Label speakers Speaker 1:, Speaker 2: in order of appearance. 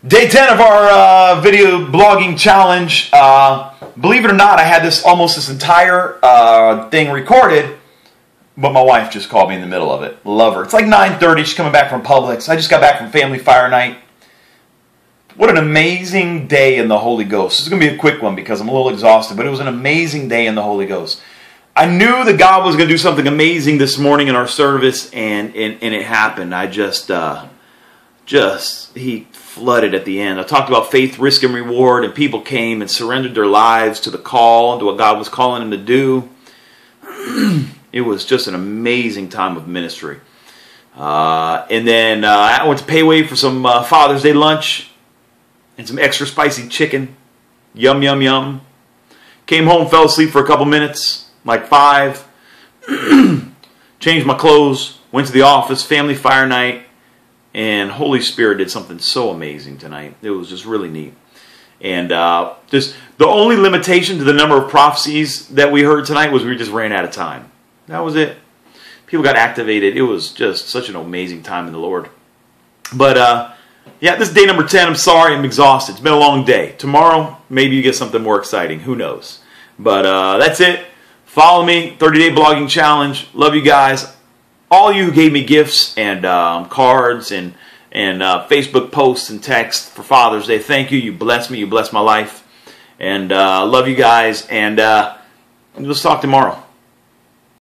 Speaker 1: Day 10 of our video blogging challenge. Believe it or not, I had almost this entire thing recorded, but my wife just called me in the middle of it. Love her. It's like 9:30. She's coming back from Publix. I just got back from Family Fire Night. What an amazing day in the Holy Ghost. This is going to be a quick one because I'm a little exhausted, but it was an amazing day in the Holy Ghost. I knew that God was going to do something amazing this morning in our service, and it happened. He flooded at the end. I talked about faith, risk, and reward, and people came and surrendered their lives to the call, to what God was calling them to do. It was just an amazing time of ministry. And then I went to Payway for some Father's Day lunch and some extra spicy chicken. Yum, yum, yum. Came home, fell asleep for a couple minutes, like 5. Changed my clothes, went to the office, Family Fire Night. And Holy Spirit did something so amazing tonight. It was just really neat. And just the only limitation to the number of prophecies that we heard tonight was we just ran out of time. That was it. People got activated. It was just such an amazing time in the Lord. But yeah, this is day number 10. I'm sorry, I'm exhausted. It's been a long day. Tomorrow, maybe you get something more exciting. Who knows? But that's it. Follow me, 30-day blogging challenge. Love you guys. All you who gave me gifts and cards and Facebook posts and texts for Father's Day, thank you. You blessed me. You blessed my life. And love you guys. And let's talk tomorrow.